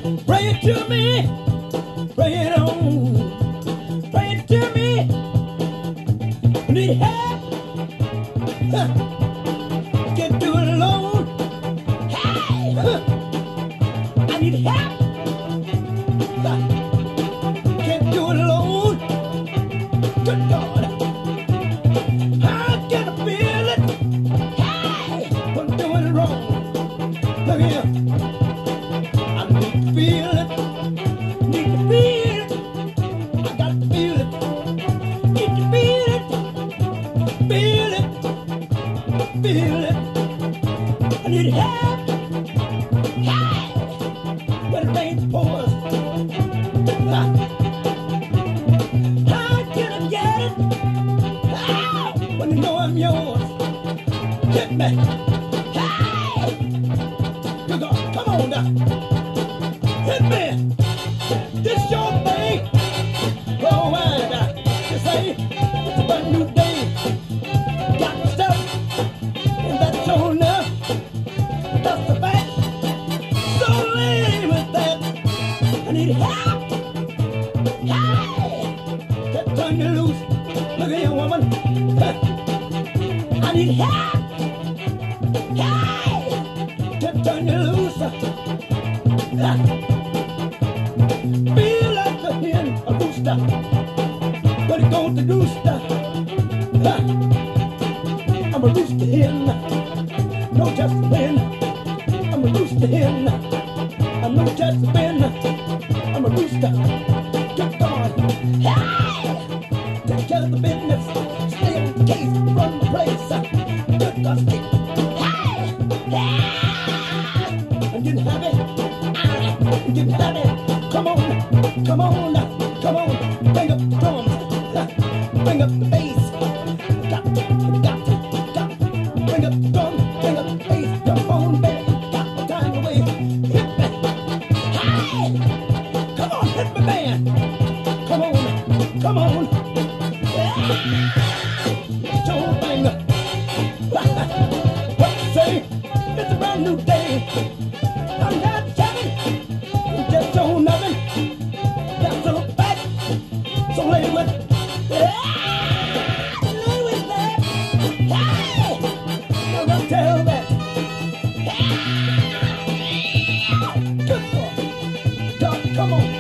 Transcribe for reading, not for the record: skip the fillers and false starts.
Bring it to me. Bring it on. Bring it to me. I need help. Huh. Can't do it alone. Hey. Huh. I need help. Huh. Can't do it alone. Good God. I can feel it. Hey. I'm doing it wrong. Look here. I need to feel it. Need to feel it. I got to feel it. Need to feel it. Feel it. Feel it. I need help. Hey. When the rain pours. How can I get it? How? When you know I'm yours. Get me. Hey. Good God. Come on now. Hit me! This your thing! Oh, man! You say it's a brand new day. Got stuff, and that's your enough. That's the fact. So lame with that. I need help! Hey! Can't turn you loose. Look at you, woman. I need help! Hey! Can't turn you loose. Feel like a hen, a rooster, but it goes the rooster. I'm a rooster hen, no just a hen. I'm a rooster hen, I'm no just a hen. I'm a rooster. Good God, hey! Take care of the business, stay in the case, run the place. Good God, stick. Hey! I'm getting happy. I'm getting happy. Come on, come on, come on. Bring up the drums, bring up the bass. Got to, bring up the drums, bring up the bass. Come on, baby, got the time to waste. Hit me, hey! Come on, hit me, man. Come on, come on. Yeah. It's your thing. What you say? It's a brand new day. I'm not checking. Just show nothing. That's a fact. So lay with it. Lay with that. Hey! Now don't tell that. Good boy. Dog, come on.